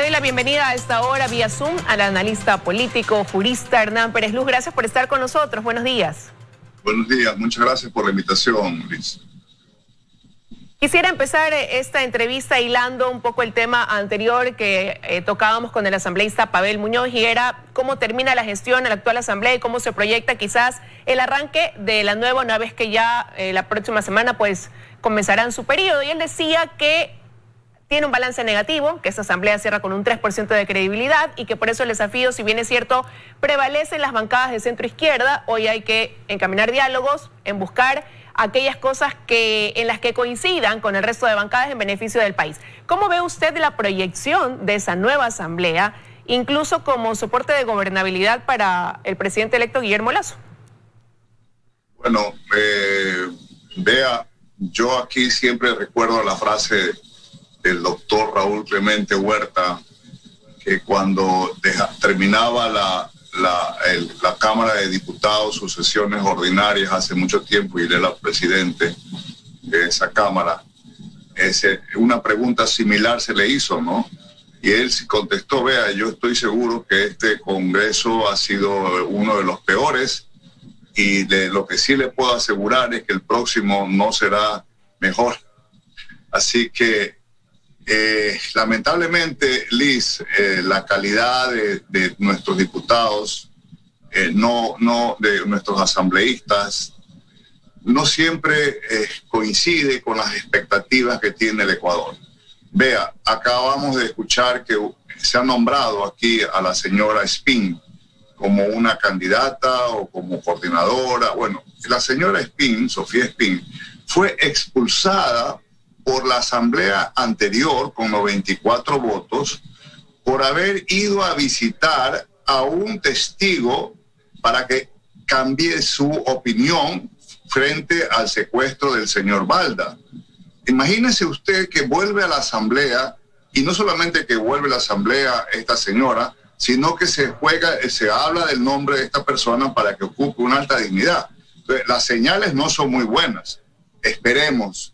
doy la bienvenida a esta hora vía Zoom al analista político, jurista Hernán Pérez Luz. Gracias por estar con nosotros. Buenos días. Buenos días, muchas gracias por la invitación, Liz. Quisiera empezar esta entrevista hilando un poco el tema anterior que tocábamos con el asambleísta Pavel Muñoz, y era cómo termina la gestión en la actual asamblea y cómo se proyecta quizás el arranque de la nueva, una vez que ya la próxima semana pues comenzarán su periodo. Y él decía que tiene un balance negativo, que esta asamblea cierra con un 3% de credibilidad y que por eso el desafío, si bien es cierto, prevalece en las bancadas de centro-izquierda. Hoy hay que encaminar diálogos, en buscar aquellas cosas en las que coincidan con el resto de bancadas en beneficio del país. ¿Cómo ve usted la proyección de esa nueva asamblea, incluso como soporte de gobernabilidad para el presidente electo Guillermo Lasso? Bueno, vea, yo aquí siempre recuerdo la frase del doctor Raúl Clemente Huerta, que cuando terminaba la Cámara de Diputados, sus sesiones ordinarias hace mucho tiempo, y él era presidente de esa Cámara, una pregunta similar se le hizo, ¿no? Y él contestó: vea, yo estoy seguro que este Congreso ha sido uno de los peores, y de lo que sí le puedo asegurar es que el próximo no será mejor. Así que lamentablemente, Liz, la calidad de nuestros diputados, de nuestros asambleístas, no siempre coincide con las expectativas que tiene el Ecuador. Vea, acabamos de escuchar que se ha nombrado aquí a la señora Espín como una candidata o como coordinadora. Bueno, la señora Espín, Sofía Espín, fue expulsada por la asamblea anterior con 94 votos por haber ido a visitar a un testigo para que cambie su opinión frente al secuestro del señor Balda. Imagínese usted que vuelve a la asamblea, y no solamente que vuelve a la asamblea esta señora, sino que se habla del nombre de esta persona para que ocupe una alta dignidad. Entonces, las señales no son muy buenas. Esperemos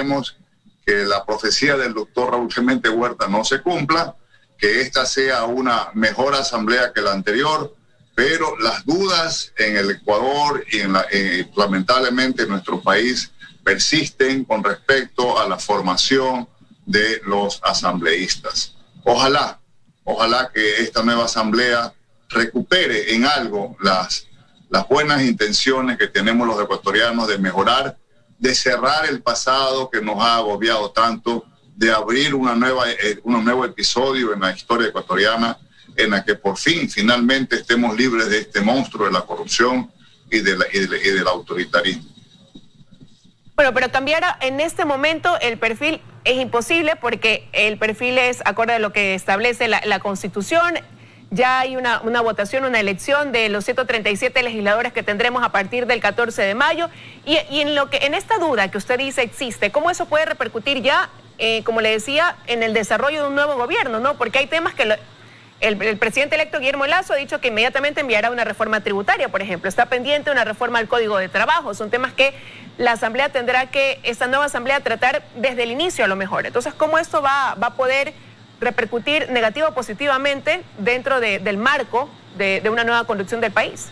que la profecía del doctor Raúl Clemente Huerta no se cumpla, que esta sea una mejor asamblea que la anterior, pero las dudas en el Ecuador y lamentablemente en nuestro país persisten con respecto a la formación de los asambleístas. Ojalá que esta nueva asamblea recupere en algo las buenas intenciones que tenemos los ecuatorianos de mejorar, de cerrar el pasado que nos ha agobiado tanto, de abrir un nuevo episodio en la historia ecuatoriana en la que por fin, finalmente, estemos libres de este monstruo de la corrupción y del autoritarismo. Bueno, pero cambiar en este momento el perfil es imposible, porque el perfil es acorde a lo que establece la Constitución. Ya hay una votación, una elección de los 137 legisladores que tendremos a partir del 14 de mayo. Y en esta duda que usted dice existe, ¿cómo eso puede repercutir ya, como le decía, en el desarrollo de un nuevo gobierno, ¿no? Porque hay temas que el presidente electo Guillermo Lasso ha dicho que inmediatamente enviará una reforma tributaria, por ejemplo. Está pendiente una reforma al Código de Trabajo. Son temas que la asamblea esta nueva asamblea, tratar desde el inicio a lo mejor. Entonces, ¿cómo esto va a poder repercutir negativo o positivamente dentro del marco de una nueva conducción del país?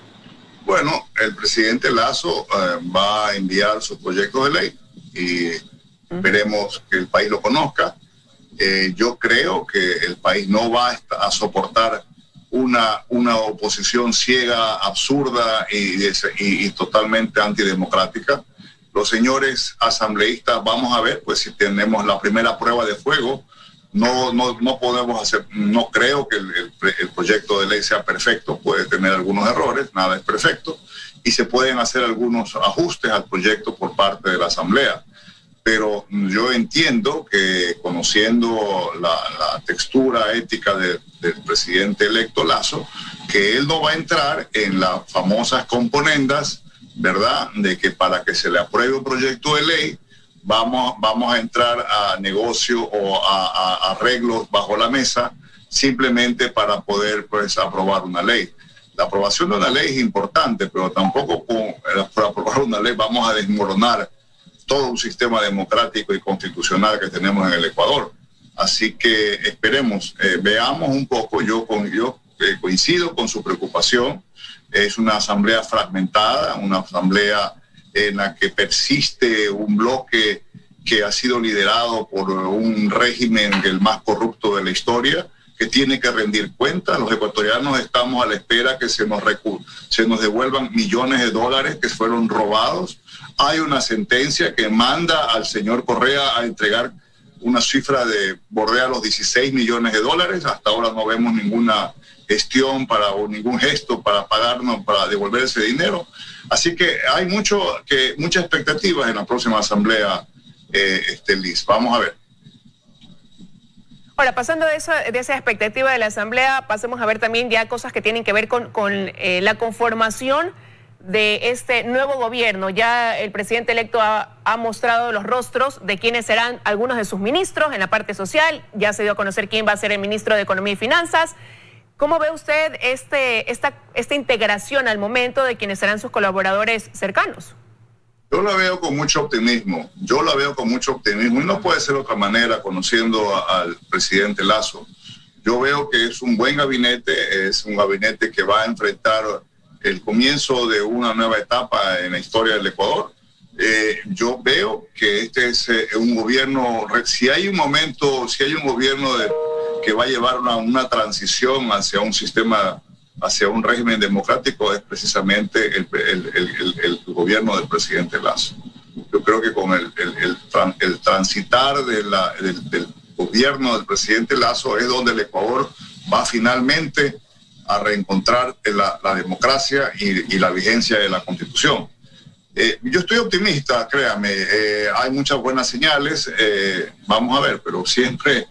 Bueno, el presidente Lasso va a enviar su proyecto de ley y esperemos que el país lo conozca. Yo creo que el país no va a soportar una oposición ciega, absurda y totalmente antidemocrática. Los señores asambleístas, vamos a ver, pues si tenemos la primera prueba de fuego. No podemos hacer, no creo que el proyecto de ley sea perfecto, puede tener algunos errores, nada es perfecto, y se pueden hacer algunos ajustes al proyecto por parte de la asamblea. Pero yo entiendo que, conociendo la textura ética del presidente electo Lasso, que él no va a entrar en las famosas componendas, ¿verdad?, de que para que se le apruebe un proyecto de ley vamos a entrar a negocio o a arreglos bajo la mesa simplemente para poder, pues, aprobar una ley. La aprobación de una ley es importante, pero tampoco por aprobar una ley vamos a desmoronar todo un sistema democrático y constitucional que tenemos en el Ecuador. Así que esperemos, veamos un poco. Yo coincido con su preocupación. Es una asamblea fragmentada, una asamblea en la que persiste un bloque que ha sido liderado por un régimen el más corrupto de la historia, que tiene que rendir cuentas. Los ecuatorianos estamos a la espera que se nos devuelvan millones de dólares que fueron robados. Hay una sentencia que manda al señor Correa a entregar una cifra de bordea los 16 millones de dólares. Hasta ahora no vemos ninguna gestión o ningún gesto para pagarnos, para devolver ese dinero. Así que hay muchas expectativas en la próxima asamblea, Liz. Vamos a ver. Ahora, pasando de esa expectativa de la asamblea, pasemos a ver también ya cosas que tienen que ver con la conformación de este nuevo gobierno. Ya el presidente electo ha mostrado los rostros de quiénes serán algunos de sus ministros en la parte social. Ya se dio a conocer quién va a ser el ministro de Economía y Finanzas. ¿Cómo ve usted esta integración al momento de quienes serán sus colaboradores cercanos? Yo la veo con mucho optimismo. Y no puede ser de otra manera conociendo al presidente Lasso. Yo veo que es un buen gabinete, es un gabinete que va a enfrentar el comienzo de una nueva etapa en la historia del Ecuador. Yo veo que este es un gobierno, si hay un gobierno que va a llevar una transición hacia un sistema, hacia un régimen democrático, es precisamente el gobierno del presidente Lasso. Yo creo que con el transitar del gobierno del presidente Lasso es donde el Ecuador va finalmente a reencontrar la democracia y la vigencia de la Constitución. Yo estoy optimista, créame, hay muchas buenas señales, vamos a ver, pero siempre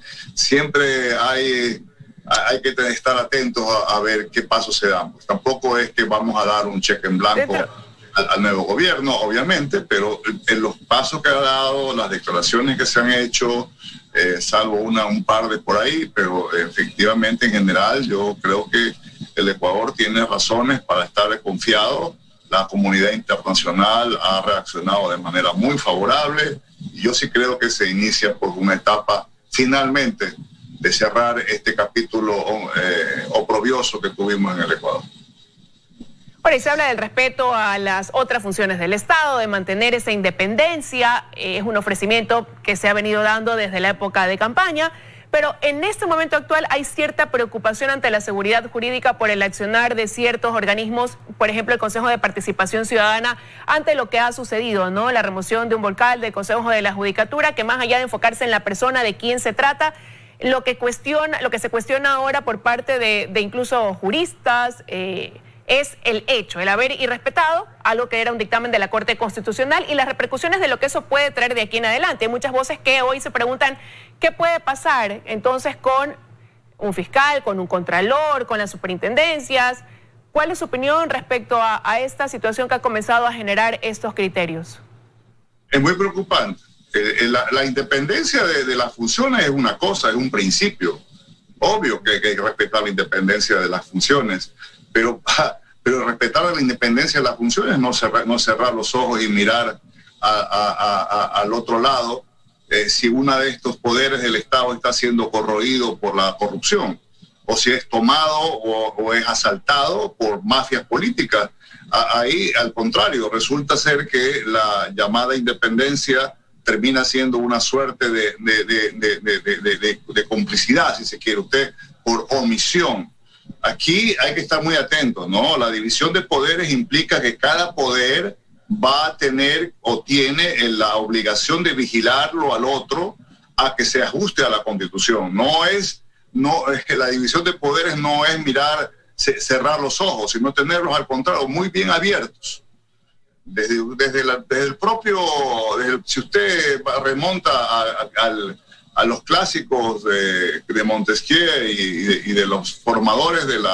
hay que estar atentos a ver qué pasos se dan. Pues tampoco es que vamos a dar un cheque en blanco al nuevo gobierno, obviamente, pero en los pasos que ha dado, las declaraciones que se han hecho, salvo un par de por ahí, pero efectivamente en general yo creo que el Ecuador tiene razones para estar confiado. La comunidad internacional ha reaccionado de manera muy favorable y yo sí creo que se inicia por una etapa finalmente de cerrar este capítulo oprobioso que tuvimos en el Ecuador. Bueno, y se habla del respeto a las otras funciones del Estado, de mantener esa independencia. Es un ofrecimiento que se ha venido dando desde la época de campaña, pero en este momento actual hay cierta preocupación ante la seguridad jurídica por el accionar de ciertos organismos, por ejemplo el Consejo de Participación Ciudadana, ante lo que ha sucedido, ¿no? La remoción de un vocal del Consejo de la Judicatura, que más allá de enfocarse en la persona de quién se trata, lo que se cuestiona ahora por parte de incluso juristas, es el hecho, el haber irrespetado algo que era un dictamen de la Corte Constitucional y las repercusiones de lo que eso puede traer de aquí en adelante. Hay muchas voces que hoy se preguntan qué puede pasar entonces con un fiscal, con un contralor, con las superintendencias. ¿Cuál es su opinión respecto a esta situación que ha comenzado a generar estos criterios? Es muy preocupante. La independencia de las funciones es una cosa, es un principio. Obvio que hay que respetar la independencia de las funciones, pero respetar la independencia de las funciones, no cerrar los ojos y mirar al otro lado si uno de estos poderes del Estado está siendo corroído por la corrupción, o si es tomado o es asaltado por mafias políticas. Ahí, al contrario, resulta ser que la llamada independencia termina siendo una suerte de complicidad, si se quiere usted, por omisión. Aquí hay que estar muy atentos, ¿no? La división de poderes implica que cada poder va a tener o tiene la obligación de vigilarlo al otro a que se ajuste a la Constitución. No es que la división de poderes no es cerrar los ojos, sino tenerlos al contrario muy bien abiertos. Si usted remonta a los clásicos de Montesquieu y de los formadores de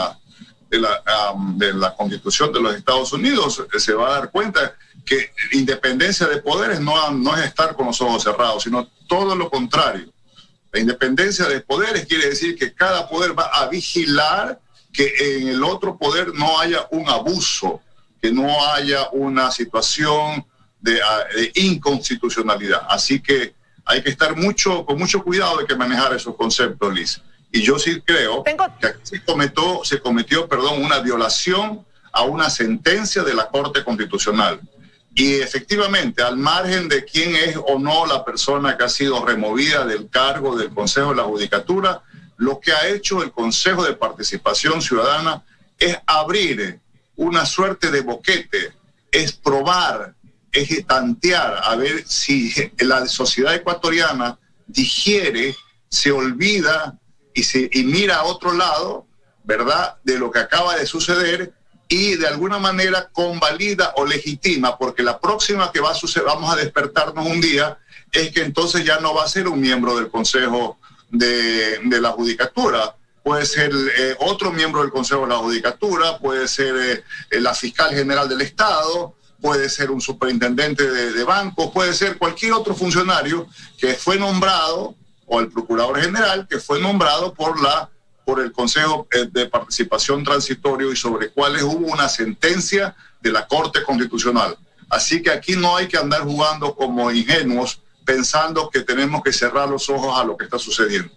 la Constitución de los Estados Unidos, se va a dar cuenta que independencia de poderes no es estar con los ojos cerrados, sino todo lo contrario. La independencia de poderes quiere decir que cada poder va a vigilar que en el otro poder no haya un abuso, que no haya una situación de inconstitucionalidad. Así que Hay que estar con mucho cuidado de que manejar esos conceptos, Liz. Y yo sí creo que aquí se cometió una violación a una sentencia de la Corte Constitucional. Y efectivamente, al margen de quién es o no la persona que ha sido removida del cargo del Consejo de la Judicatura, lo que ha hecho el Consejo de Participación Ciudadana es abrir una suerte de boquete, es probar, es tantear, a ver si la sociedad ecuatoriana digiere, se olvida y mira a otro lado, ¿verdad?, de lo que acaba de suceder, y de alguna manera convalida o legitima, porque la próxima que va a suceder, vamos a despertarnos un día, es que entonces ya no va a ser un miembro del Consejo de la Judicatura. Puede ser otro miembro del Consejo de la Judicatura, puede ser la fiscal general del Estado, puede ser un superintendente de bancos, puede ser cualquier otro funcionario que fue nombrado, o el procurador general que fue nombrado por el Consejo de Participación Transitorio y sobre cuales hubo una sentencia de la Corte Constitucional. Así que aquí no hay que andar jugando como ingenuos pensando que tenemos que cerrar los ojos a lo que está sucediendo.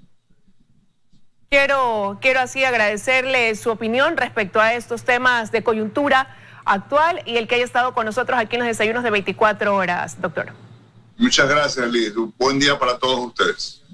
Quiero así agradecerle su opinión respecto a estos temas de coyuntura actual y el que haya estado con nosotros aquí en los desayunos de 24 horas, doctor. Muchas gracias, Liz. Un buen día para todos ustedes.